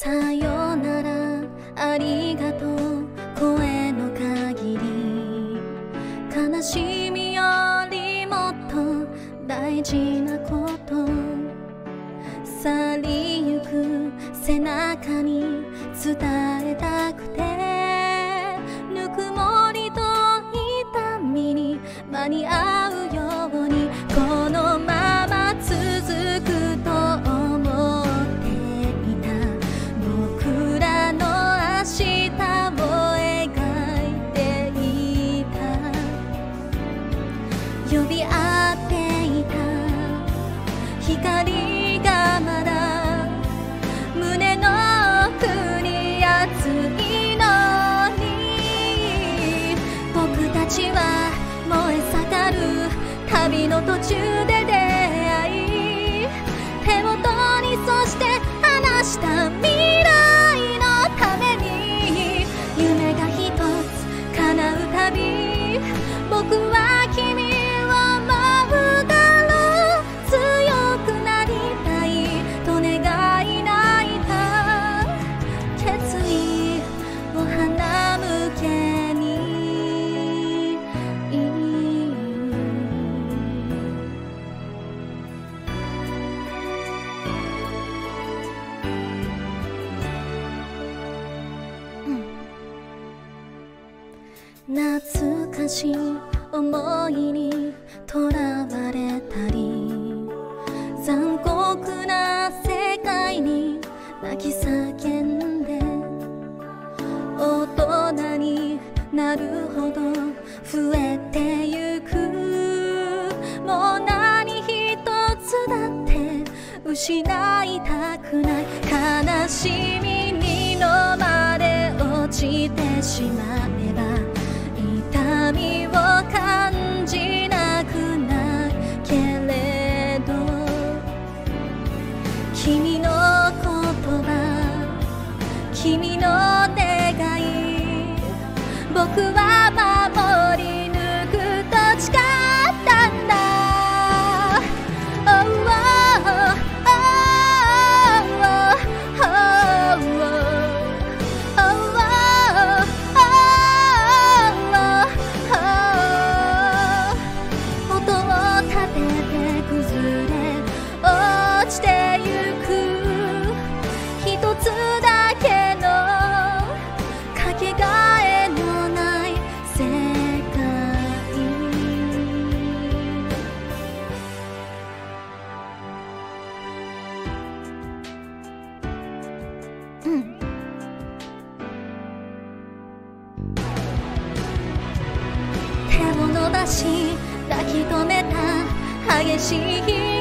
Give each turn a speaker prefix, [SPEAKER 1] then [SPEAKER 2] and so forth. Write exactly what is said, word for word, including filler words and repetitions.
[SPEAKER 1] さよならありがとう声の限り悲しみよりもっと大事なこと去りゆく背中に伝えたくてぬくもりと痛みに間に合うようにこのまま続くと思っていた僕らの明日を描いていた呼び合っていた光がまだ胸の奥に熱いのに僕たちは燃え盛る旅の途中で出会い手元にそして離した未来のために夢が一つ叶うたび僕は君を思うだろう強くなりたいと願い泣いた決意を花向けに懐かしい思いにとらわれたり残酷な世界に泣き叫んで大人になるほど増えてゆくもう何一つだって失いたくない悲しみに飲まれ落ちてしまえば痛みを感じなくなるけれど君の言葉君の願い僕は守り抜くと誓ったんだ Oh, oh, oh, oh, oh, oh.音を立てて崩れ落ちてゆく一つだけのかけがえのない世界うん手を伸ばし抱き留めた激しい